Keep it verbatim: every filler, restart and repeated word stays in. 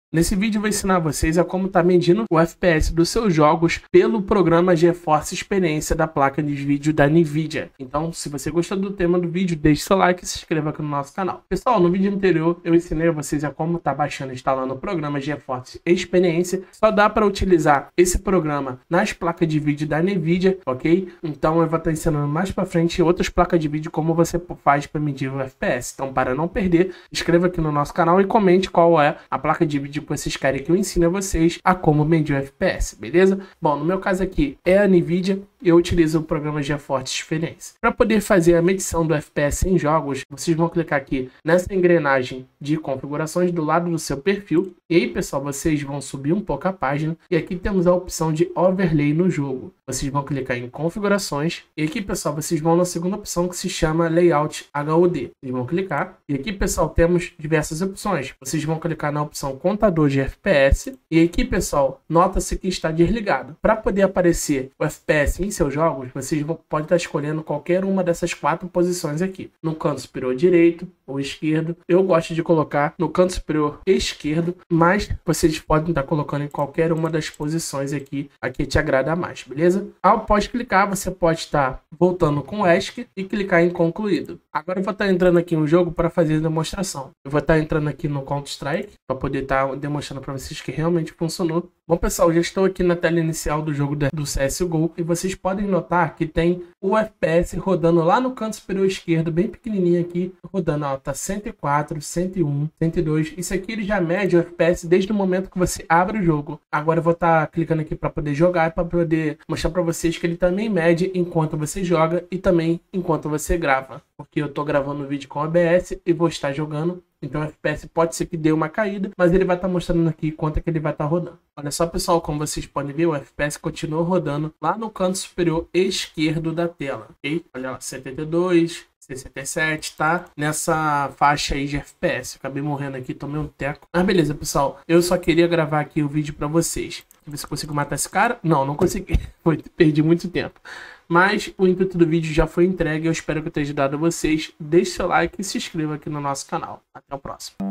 Nesse vídeo eu vou ensinar vocês a como estar medindo o F P S dos seus jogos pelo programa GeForce Experiência da placa de vídeo da Nvidia. Então, se você gostou do tema do vídeo, deixe seu like e se inscreva aqui no nosso canal. Pessoal, no vídeo anterior eu ensinei a vocês a como estar baixando e instalando o programa GeForce Experiência. Só dá para utilizar esse programa nas placas de vídeo da Nvidia, ok? Então eu vou estar ensinando mais para frente outras placas de vídeo como você faz para medir o F P S. Então, para não perder, inscreva aqui no nosso canal e comente qual é a placa de vídeo que vocês querem que eu ensine a vocês a como medir o F P S, beleza? Bom, no meu caso aqui é a Nvidia e eu utilizo o programa GeForce Experiência. Para poder fazer a medição do F P S em jogos, vocês vão clicar aqui nessa engrenagem de configurações do lado do seu perfil. E aí, pessoal, vocês vão subir um pouco a página e aqui temos a opção de overlay no jogo. Vocês vão clicar em configurações e aqui, pessoal, vocês vão na segunda opção que se chama layout H U D. Vocês vão clicar e aqui, pessoal, temos diversas opções. Vocês vão clicar na opção contador de F P S e aqui, pessoal, nota-se que está desligado. Para poder aparecer o F P S em seus jogos, vocês vão, podem estar escolhendo qualquer uma dessas quatro posições aqui. No canto superior direito ou esquerdo. Eu gosto de colocar no canto superior esquerdo, mas vocês podem estar colocando em qualquer uma das posições aqui, a que te agrada mais, beleza? Após clicar, você pode estar voltando com o ESC e clicar em concluído. Agora eu vou estar entrando aqui no jogo para fazer a demonstração. Eu vou estar entrando aqui no Counter-Strike para poder estar demonstrando para vocês que realmente funcionou. Bom, pessoal, já estou aqui na tela inicial do jogo do C S G O e vocês podem notar que tem o F P S rodando lá no canto superior esquerdo, bem pequenininho aqui, rodando, ó, tá cento e quatro, cento e um, cento e dois. Isso aqui ele já mede o F P S desde o momento que você abre o jogo. Agora eu vou estar clicando aqui para poder jogar, para poder mostrar para vocês que ele também mede enquanto você joga e também enquanto você grava. Porque eu tô gravando o vídeo com O B S e vou estar jogando. Então o F P S pode ser que dê uma caída, mas ele vai estar mostrando aqui quanto é que ele vai estar rodando. Olha só, pessoal, como vocês podem ver, o F P S continua rodando lá no canto superior esquerdo da tela, ok? Olha lá, setenta e dois, sessenta e sete, tá? Nessa faixa aí de F P S. Eu acabei morrendo aqui, tomei um teco. Mas beleza, pessoal, eu só queria gravar aqui o vídeo para vocês. Você conseguiu matar esse cara? Não, não consegui. Perdi muito tempo. Mas o intuito do vídeo já foi entregue. Eu espero que eu tenha ajudado vocês. Deixe seu like e se inscreva aqui no nosso canal. Até o próximo.